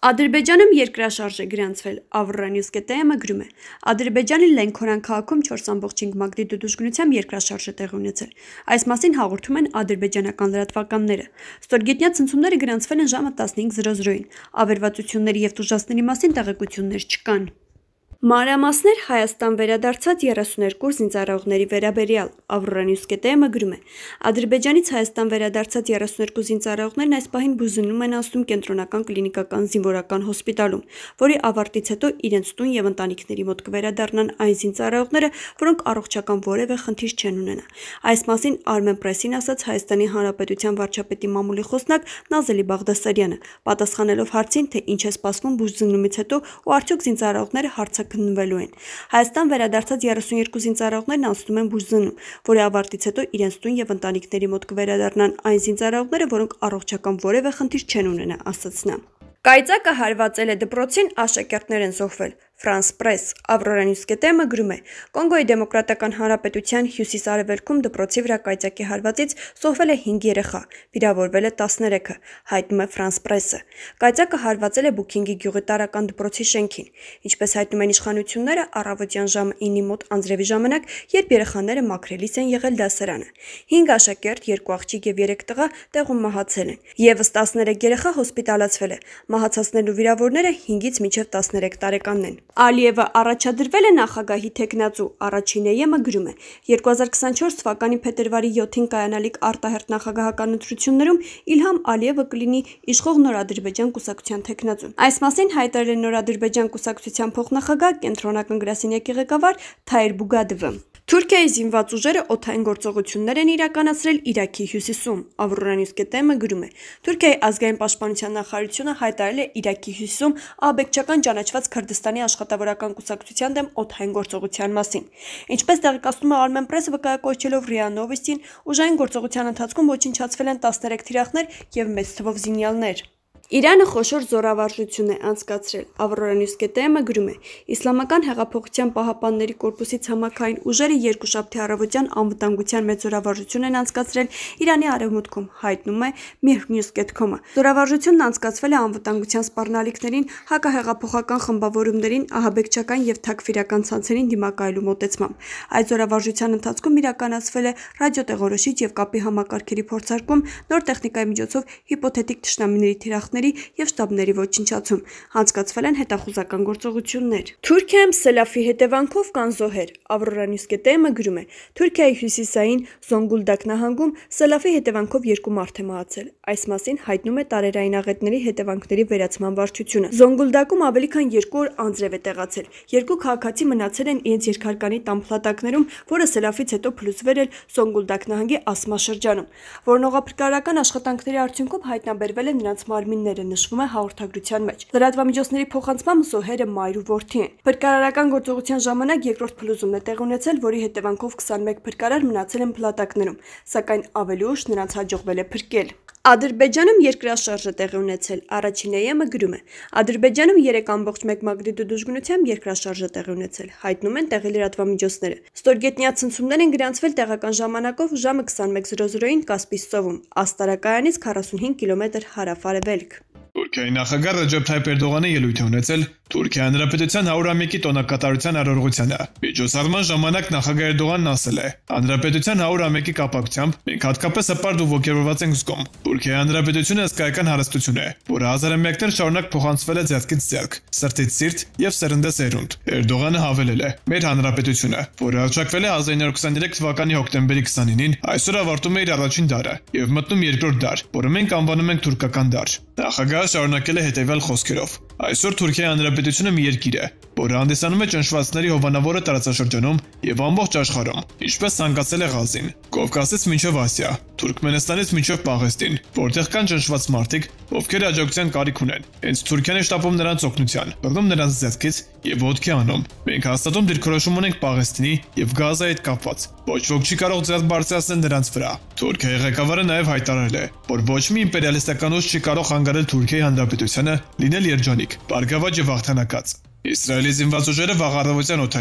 Ադրբեջանում երկրաշարժ է գրանցվել, Avronews.am-ը գրում է. Ադրբեջանի Լենքորան քաղաքում 4.5 մագնիտուդ ուժգնությամբ երկրաշարժ է տեղի ունեցել։ Այս մասին հաղորդում են ադրբեջանական լրատվականները։ Ստորգետնյա ցնցումները գրանցվել են ժամը 15:00-ին։ Ավերվածությունների և տուժածների մասին տեղեկություններ չկան։ Մանրամասներ Հայաստան վերադարձած 32 զինծառայողների վերաբերյալ Avronews.am-ը գրում է. Ադրբեջանից Հայաստան վերադարձած 32 զինծառայողներն այս պահին բուժվում են անցնում կենտրոնական կլինիկական զինվորական հոսպիտալում, որի ավարտից հետո իրենց տուն և ընտանիքների մոտ կվերադառնան այն զինծառայողները, որոնք առողջական որևէ խնդիր չեն ունենա։ Այս մասին Armenpress-ին ասաց Հայաստանի Հանրապետության վարչապետի մամուլի խոսնակ Նազելի Բաղդասարյանը, պատասխանելով հարցին, թե ինչ է սպասվում բուժզննումից հետո ու արդյոք զինծառայողները հարցաքննվելու են։ Հայաստան վերադարձած 32 զինծառայողներն անցնում են բուժզննում, որի ավարտից հետո իրենց տուն և ընտանիքների մոտ կվերադառնան այն զինծառայողները, որոնք առողջական որևէ խնդիր չեն ունենա, ասաց նա։ Կայծակը հարվածել է դպրոցին, աշակերտներ են զոհվել։ France Press Avronews.am-ը գրում է. Կոնգոյի Դեմոկրատական Հանրապետության հյուսիս-արևելքում դպրոցի վրա կայծակի հարվածից զոհվել է 5 երեխա, վիրավորվել է 13-ը, հայտնում է France Press-ը։ Կայծակը հարվածել է Բուքինգի գյուղի տարրական դպրոցի շենքին։ Ինչպես հայտնում են իշխանությունները, առավոտյան ժամը 9-ի մոտ անձրևի ժամանակ, երբ երեխաները մաքրելիս են եղել դասարանը։ 5 աշակերտ, 2 աղջիկ և 3 տղա տեղում մահացել են։ Եվս 13 երեխա հոսպիտալացվել է։ Մահացածներն ու վիրավորները 5-ից մինչև 13 տարեկանն են։ Ալիևը առաջադրվել է նախագահի թեկնածու, Առաջինեյեմը գրում է. 2024 թվականի փետրվարի 7-ին կայանալիք արտահերթ նախագահական ընտրություններում Իլհամ Ալիևը կլինի իշխող Նոր Ադրբեջան կուսակցության թեկնածուն։ Այս մասին հայտարարել է Նոր Ադրբեջան կուսակցության փոխնախագահ, կենտրոնական գրասենյակի ղեկավար Թայր Բուգադովը։ Թուրքիայի զինված ուժերը օդային գործողություններ են իրականացրել Իրաքի հյուսիսում, Avronews.am-ը գրում է. Թուրքիայի ազգային պաշտպանության նախարարությունը հայտարարել է Իրաքի հյուսիսում ահաբեկչական ճանաչված Քրդստանի աշխատավորական կուսակցության դեմ օդային գործողության մասին։ Ինչպես տեղեկացնում է Armenpress-ը վկայակոչելով ՌԻԱ Նովոստին, ուժային գործողության ընթացքում ոչնչացվել են 13 թիրախներ և մեծ թվով զինյալներ։ Իրանը խոշոր զորավարժություն է անցկացրել, Avronews.am-ը գրում է. Իսլամական հեղափոխության պահապանների կորպուսի ցամաքային ուժերը երկուշաբթի առավոտյան անվտանգության մեծ զորավարժություն են անցկացրել Իրանի արևմուտքում, հայտնում է Mirnews.com-ը։ Զորավարժությունն անցկացվել է անվտանգության սպառնալիքներին, հակահեղափոխական խմբավորումներին, ահաբեկչական և թաքֆիրական ցանցերին դիմակայելու մոտեցմամբ։ Այդ զորավարժության ընթացքում իրականացվել է ռադիոտեղորոշիչ և կապի համակարգերի փորձարկում, նոր տեխնիկայի միջոցով հիպոթետիկ թշնամիների թիրախների և շտաբների ոչնչացում, անցկացվել են հետախուզական գործողություններ։ Թուրքիայում սելավի հետևանքով կան զոհեր, Avronews.am-ը գրում է. Թուրքիայի հյուսիսային Զոնգուլդակ նահանգում սելավի հետևանքով 2 մարդ է մահացել։ Այս մասին հայտնում է տարերային աղետների հետևանքների վերացման վարչությունը։ Զոնգուլդակում ավելի քան 2 օր անձրև է տեղացել։ 2 քաղաքացի մնացել են իրենց երկհարկանի տան փլատակներում, որը սելավից հետո փլուզվել էր Զոնգուլդակ նահանգի Ասմա շրջանում։ Որոնողափրկարարական աշխատանքների արդյունքում հայտնաբերվել են նրանց մարմինները, նշվում է հաղորդագրության մեջ։ Լրատվամիջոցների փոխանցմամբ զոհերը մայր ու որդի են։ Փրկարարական գործողության ժամանակ երկրորդ փլուզումն է տեղի ունեցել, որի հետևանքով 21 փրկարար մնացել են փլատակներում, սակայն ավելի ուշ նրանց հաջողվել է փրկել։ Ադրբեջանում երկրաշարժ է տեղի ունեցել, Առաջինեյեմը գրում է. Ադրբեջանում 3.1 մագնիտուդ ուժգնությամբ երկրաշարժ է տեղի ունեցել, հայտնում են տեղի լրատվամիջոցները։ Ստորգետնյա ցնցումներ են գրանցվել տեղական ժամանակով ժամը 21:00-ին Կասպից ծովում, Աստարակայանից 45 կիլոմետր հարավ-արևելք։ Թուրքիայի նախագահ Ռեջեփ Թայիփ Էրդողանը ելույթ է ունեցել Թուրքիայի Հանրապետության 100-ամյակի տոնակատարության արարողությանը։ Միջոցառման ժամանակ նախագահ Էրդողանն ասել է. Հանրապետության 100-ամյակի կապակցությամբ մենք հատկապես հպարտ ու ոգևորված ենք զգում։ Թուրքիայի Հանրապետությունը հսկայական հարստություն է, որը հազարամյակներ շարունակ փոխանցվել է ձեռքից ձեռք, սրտից սիրտ եւ սերնդե սերունդ։ Էրդողանը հավելել է. Մեր հանրապետությունը, որը հռչակվել է 1923 թվականի հոկտեմբերի 29-ին, այսօր ավարտում է իր առաջին դարը եւ մտնում երկրորդ դար, որը մենք անվանում ենք թուրքական դար։ Նախագահը շարունակել է հետևյալ խոսքերով. Այսօր Թուրքիայի Հանրապետությունը մի երկիր է, որը հանդիսանում է ճնշվածքների հովանավորը տարածաշրջանում եւ ամբողջ աշխարհում, ինչպես ցանկացել է Ղազին, Կովկասից մինչև Ասիա, Թուրքմենստանից մինչև Պաղեստին, որտեղ կան ճնշված մարդիկ, ովքեր աջակցության կարիք ունեն։ Հենց Թուրքիան է շտապում նրանց օգնության, բռնում նրանց ձեռքից եւ ոտքի անում։ Մենք հաստատում դիրքորոշում ունենք Պաղեստինի եւ Գազայի հետ կապված։ Ոչ ոք չի կարող ձեռք բարձրացնել նրանց վրա։ Թուրքիայի ղեկավարը նաեւ հայտարարել է, որ ոչ մի իմպերիալիստական ուժ չի կարող խանգարել Թուրքիայի Հանրապետությանը լինել երջանիկ, բարգավաճ եւ հաղթանակած։ Իսրայելի զինված ուժերը վաղ առավոտյան օդային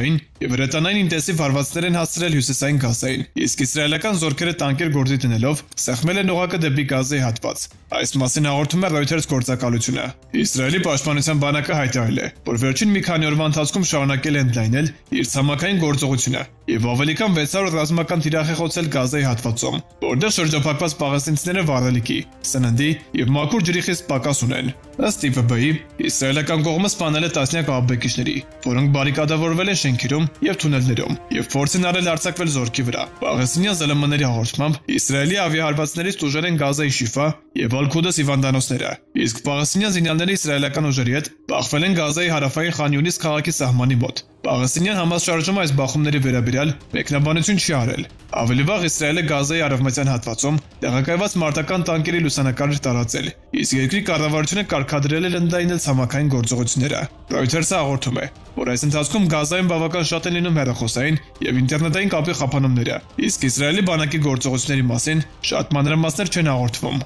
եւ հրետանային ինտենսիվ հարվածներ են հասցրել հյուսիսային Գազային, իսկ իսրայելական զորքերը տանկեր գործի դնելով սեղմել են օղակը դեպի Գազայի հատված։ Այս մասին հաղորդում է Reuters գործակալությունը։ Իսրայելի պաշտպանության բանակը հայտարարել է, որ վերջին մի քանի օրվա ընթացքում շարունակել է ընդլայնել իր ցամաքային գործողությունը եւ ավելի քան 600 ռազմական թիրախ է խոցել Գազայի հատվածում, որտեղ շրջափակված պաղեստինցիները վառելիքի, սննդի եւ մաքուր ջրի խիստ պակաս ունեն։ Ըստ ԻՊԲ-ի, իսրայելական կողմը սպանել է տասնյակ ահաբեկիչների, որոնք բարիկադավորվել են շենքերում եւ թունելներում եւ փորձ են արել արձակվել զորքի վրա։ Պաղեստինյան ԶԼՄ-ների հաղորդմամբ Իսրայելի ավիահարվածներից տուժել են Գազայի Շիֆա եւ Ալ-Քուդս հիվանդանոցները, իսկ պաղեստինյան զինյալները իսրայելական ուժերի հետ բախվել են Գազայի հարավային Խան Յունիս քաղաքի սահմանի մոտ։ Պաղեստինյան Համաս շարժումը այս բախումների վերաբերյալ մեկնաբանություն չի արել։ Ավելի վաղ Իսրայելը Գազայի արևմտյան հատվածում տեղակայված մարտական տանկերի լուսանկար տարածել, իսկ երկրի կառավարությունը կարգադրել է ընդլայնել ցամաքային գործողությունները։ Reuters-ը հաղորդում է, որ այս ընթացքում Գազայում բավական շատ են լինում հեռախոսային եւ ինտերնետային կապի խափանումները, իսկ Իսրայելի բանակի գործողությունների մասին շատ մանրամասներ չեն հաղորդվում։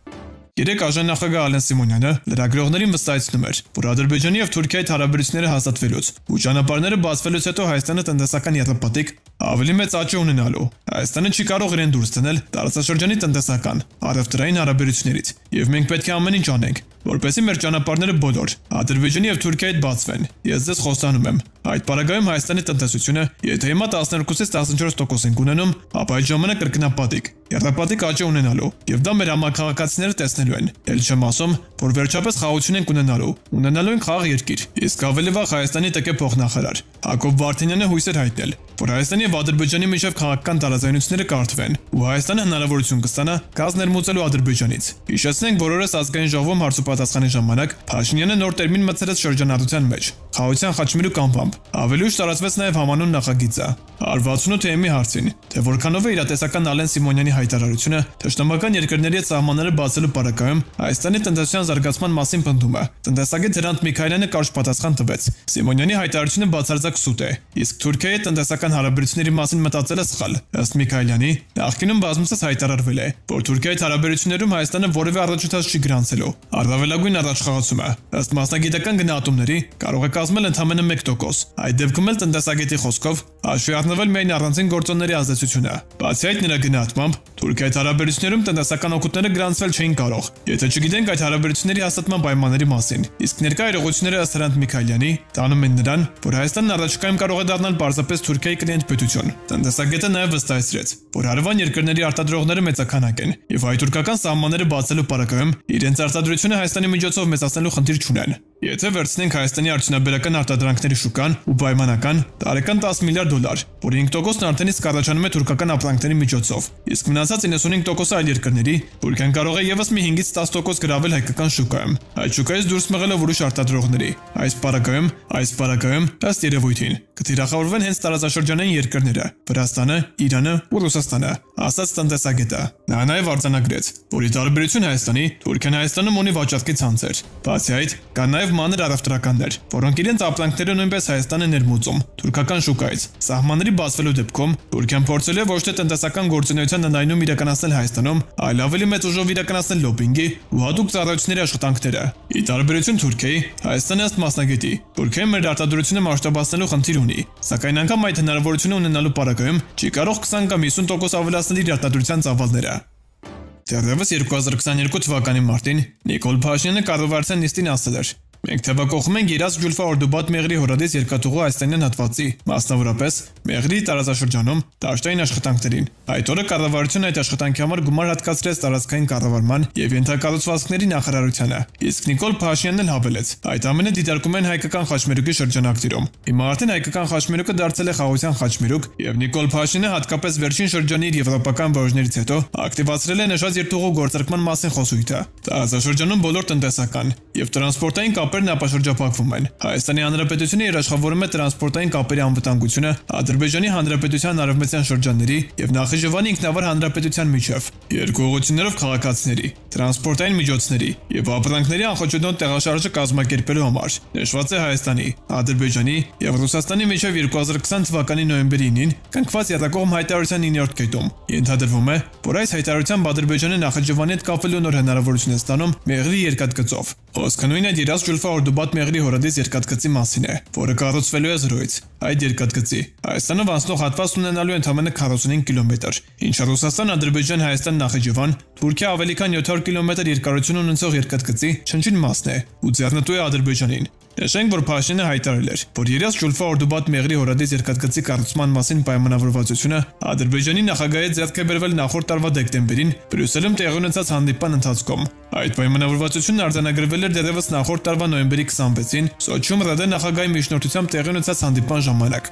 Երեք արժանախագահ Ալեն Սիմոնյանը լրագրողներին վստահեցնում էր, որ Ադրբեջանի եւ Թուրքիայի հարաբերությունները հաստատվելուց ու ճանապարհները բացվելուց հետո Հայաստանը տնտեսական յետապատիկ ավելի մեծ աճ ունենալու։ Հայաստանը չի կարող իրեն դուրս դնել տարածաշրջանի տնտեսական, առևտրային հարաբերություններից, եւ մենք պետք է ամեն ինչ անենք, որպեսզի մեր ճանապարհները բոլոր Ադրբեջանի եւ Թուրքիայի հետ բացվեն։ Ես ձեզ խոստանում եմ, այդ պարագայում Հայաստանի տնտեսությունը, եթե հիմա 12-ից 14% են ունենում, ապա այդ ժամանակ կրկնապատիկ, յետապատիկ աճ ունենալու, եւ դա մեր համակարգացիները տեսնելու են։ Էլ չեմ ասում, որ վերջապես խաղաղություն ենք ունենալու են խաղաղ երկիր։ Իսկ ավելի վաղ Հայաստանի ՏԿ փոխնախարար Հակոբ Վարդանյանը հույս էր հայտնել, որ Հայաստանի եւ Ադրբեջանի միջև քաղաքական տարաձայնությունները կարդվեն, ու Հայաստանը հնարավորություն կստանա գազ ներմուծելու Ադրբեջանից։ Հիշեցնենք, որ օրս ազգային ժողովում հարցուպատասխանի ժամանակ Փաշինյանը նոր տերմին մտցրեց շրջանառության մեջ՝ խաղաղության խաչմերուկ անվամբ։ Ավելի ուշ տարածվեց նաեւ համանուն նախագիծը։ R68-ի հարցին, թե որքանով է իրատեսական Ալեն Սիմոնյանի հայտարարությունը թշնամական երկրների հետ սահմանները բացելու պարագայում Հայաստանի տնտեսության զարգացման մասին պնդումը, տնտեսագետ Հրանտ Միքայելյանը կարճ պատասխան տվեց։ Սիմոնյանի հայտարարությունը բացարձակ սուտ է, իսկ Թուրքիայի տնտեսական հարաբերությունների մասին մտածելը սխալ։ Ըստ Միքայելյանի, նախկինում բազմիցս հայտարարվել է, որ Թուրքիայի հարաբերություններում Հայաստանը որևէ առաջընթաց չի գրանցելու։ Առավելագույն առաջխաղացումը, ըստ մասնագիտական գնահատումների, կարող է կազմել ընդամենը 1%։ Այդ դեպքում էլ տնտեսագետի խոսքով հաշվի առնվել միայն առանձին գործոնների ազդեցությունը։ Բացի այդ, նրա գնահատմամբ, Թուրքիայի հարաբերություններում տնտեսական օգուտները գրանցվել չէին կարող, եթե չգիտենք այդ հարաբերությունների հաստատման պայմանների մասին։ Իսկ ներկա իրողությունները ըստ Հրանտ Միքայելյանի տանում են նրան, որ Հայաստանն առաջիկայում կարող է դառնալ պարզապես Թուրքիայի կլիենտ պետություն։ Տնտեսագետը նաև վստահեցրեց, որ հարևան երկրների արտադրողները մեծականակ են եւ հայ-թուրքական սահմանները բացելու պարագայում իրենց արտադրությունը Հայաստանի միջոցով մեծացնելու խնդիր չունեն։ Եթե վերցնենք Հայաստանի արդյունաբերական արտադրանքների շուկան ու պայմանական տարեկան $10 միլիարդ, որի 5%-ն արդեն իսկ առաջանում է թուրքական ապրանքների միջոցով, իսկ մնացած 95%-ը այլ երկրների, Թուրքիան կարող է եւս մի 5-ից 10% գրավել հայկական շուկայում, այդ շուկայից դուրս մղելով ուրիշ արտադրողների։ Այս պարագայում, ըստ երևույթին, կթիրախավորվեն հենց տարածաշրջանային երկրները՝ Վրաստանը, Իրանը ու Ռուսաստանը, ասաց տնտեսագետը։ Նա նաև արձանագրեց, որ ի տարբերություն Հայաստանի, Թուրքիան Հայաստանում ունի վաճառքի ցանցեր։ Բացի այդ, կան նաև մանր առևտրականներ, որոնք իրենց ապրանքները նույնպես Հայաստան են ներմուծում թուրքական շուկայից։ Սահմանների բացվելու դեպքում Թուրքիան փորձել է ոչ թե տնտեսական գործունեության ընդայնում իրականացնել Հայաստանում, այլ ավելի մեծ ուժով իրականացնել լոբինգի ու հատուկ ծառայությունների աշխատանքները։ Ի տարբերություն Թուրքիայի, Հայաստանը ըստ մասնագետի, Թուրքիան մեր արտադրությունը մասշտաբացնելու խնդիր ունի, սակայն անգամ այդ հնարավորությունը ունենալու պարագայում չի կարող 20 կամ 50% ավելացնել իր արտադրության ծավալները։ Դեռևս 2022 թվականի մարտին Նիկոլ Փաշինյանը կառավարության նիստին ասել էր. Մենք թվակողում ենք Երազ Ջուլֆա Օրդուբադ Մեղրի հորադիս երկաթուղու հայաստանյան հատվածի, մասնավորապես Մեղրի տարածաշրջանում դաշտային աշխատանքներին։ Այդ օրը կառավարությունը այդ աշխատանքի համար գումար հատկացրեց տարածքային կառավարման եւ ենթակառուցվածքների նախարարությանը։ Իսկ Նիկոլ Փաշինյանն էլ հավելեց. այդ ամենը դիտարկում են հայկական խաչմերուկի շրջանակներում։ Հիմա արդեն հայկական խաչմերուկը դարձել է խաղաղության խաչմերուկ եւ Նիկոլ Փաշինյանը հատկապես վերջին շրջանի իր եվրոպական վարժներից հետո ակտիվացրել է նշած երթուղու գործարկման մասին խոսույթը։ Տարածաշրջանում բոլոր տնտեսական եւ տրանսպորտային կապերն ապաշրջափակվում են։ Հայաստանի Հանրապետությունը երաշխավորում է տրանսպորտային կապերի անվտանգությունը Ադրբեջանի Հանրապետության արևմտյան շրջանների եւ Նախիջևանի ինքնավար հանրապետության միջև։ Երկու ուղղություններով քաղաքացիների, տրանսպորտային միջոցների եւ ապրանքների անխոչունակություն տեղաշարժը կազմակերպելու համար նշված է Հայաստանի, Ադրբեջանի եւ Ռուսաստանի միջև 2020 թվականի նոյեմբերի 9-ին կնքված յետակողմ հայտարարության 9-րդ կետում։ Ենթադրվում է, որ այս հայտարարությամբ Ադրբեջանը Նախիջևանի հետ կապելու նոր հնարավորություն է ստանում Մեղրի երկաթգծով։ Խոսքը նույն այդ Իրաց Ջուլֆա Օրդուբադ մեղրի հորադիս երկաթգծի մասին է, որը կառուցվելու է զրոյից։ Այդ երկաթգծի Հայաստանով անցնող հատված ունենալու ընդամենը 45 կիլոմետր, ինչը Ռուսաստան-Ադրբեջան-Հայաստան Նախիջևան Թուրքիա ավելի քան 700 կիլոմետր երկարություն ունեցող երկաթգծի չնչին մասն է ու ձեռնտու է Ադրբեջանին։ Նշենք, որ Փաշինյանը հայտարարել էր, որ Իրաց Ջուլֆա Օրդուբադ մեղրի հորադիս երկաթգծի կառուցման մասին պայմանավորվածությունը Ադրբեջանի նախագահի ձեռք է բերվել նախորդ տարվա դեկտեմբերին Բրյուսելում տեղի ունեցած հանդիպման ընթացքում։ Այդ պայմանավորվածությունն արձանագրվել էր դեռևս նախորդ տարվա նոյեմբերի 26-ին Սոչիում ՌԴ նախագահի միջնորդությամբ տեղի ունեցած հանդիպման ժամանակ։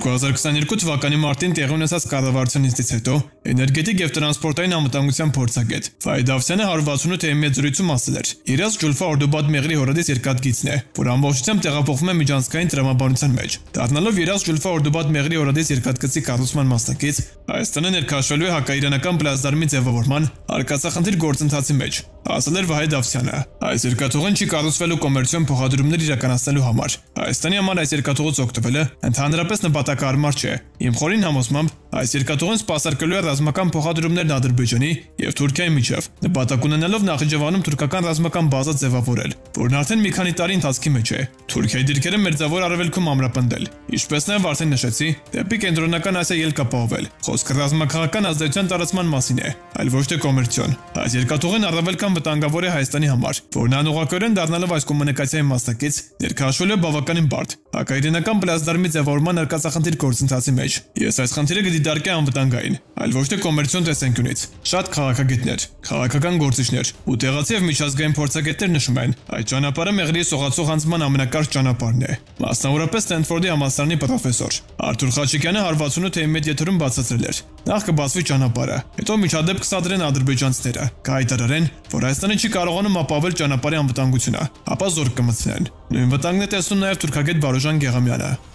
2022 թվականի մարտին տեղի ունեցած կառավարության նիստից հետո էներգետիկ եւ տրանսպորտային անվտանգության փորձագետ Ֆայդ Ավսյանը 168-ի մեծ զրույցում ասել էր. Իրաց Ջուլֆա Օրդուբադ մեղրի հորադիս երկաթգիծն է, որ ամբողջությամբ տեղափոխվում է միջանցքային տրամաբանության մեջ։ Դառնալով Իրաց Ջուլֆա Օրդուբադ մեղրի հորադիս երկաթգծի կառուցման մասնակից, Հայաստանը ներքաշվելու է հակաիրանական պլազդարմի ձևավորման արկածախնդիր գործընթացի մեջ, ասել էր Վահեդ Ավսյանը։ Այս երկաթուղին չի կառուցվելու կոմերցիոն փոխադրումներ իրականացնելու համար։ Հայաստանի համար այս երկաթուղուց օգտվելը ընդհանրապես նպատակահարմար չէ։ Իմ խորին համոզմամբ այս երկաթուղին սպասարկելու է ռազմական փոխադրումներն Ադրբեջանի եւ Թուրքիայի միջև, նպատակ ունենալով Նախիջևանում թուրքական ռազմական բազա ձևավորել, որն արդեն մի քանի տարի ընթացքի մեջ է։ Թուրքիայի դիրքերը Մերձավոր Արևելքում ամրապնդել, ինչպես նաեւ արդեն նշեցի, դեպի կենտրոնական Ասիա ելք ապահովել։ Խոսքը ռազմաքաղաքական ազդեցության տարածման մասին է, այլ ոչ թե կոմերցիոն։ Այս երկաթուղին առավել քան վտանգավոր է Հայաստանի համար, որն անուղղակիորեն դառնալով այս կոմունիկացիայի մասնակից ներքաշվելու է բավականին բարդ հակաիրանական պլազդարմի ձևավորման արկածախնդիր գործընթացի մեջ։ Ես այս խնդիրը կդիտարկի անվտանգային, այլ ոչ թե կոմերցիոն տեսանկյունից։ Շատ քաղաքագետներ, քաղաքական գործիչներ ու տեղացի եւ միջազգային փորձագետներ նշում են, այդ ճանապարհը մեղրի սողացող հանձնման ամենակարճ ճանապարհն է։ Մասնավորապես Ստենֆորդի համալսարանի պրոֆեսոր Արթուր Խաչիկյանը 168-ի մեծ եթերում բացատրել էր. Նախ կբացվի ճանապարհը, հետո միջադեպ կսադրեն ադրբեջանցիները, կհայտարարեն, որ Հայաստանը չի կարողանում ապահովել ճանապարհի անվտանգությունը, ապա զորք կմտցնեն։ Նույն վտանգն է տեսնում նաև թուրքագետ Վարուժան Գեղամյանը։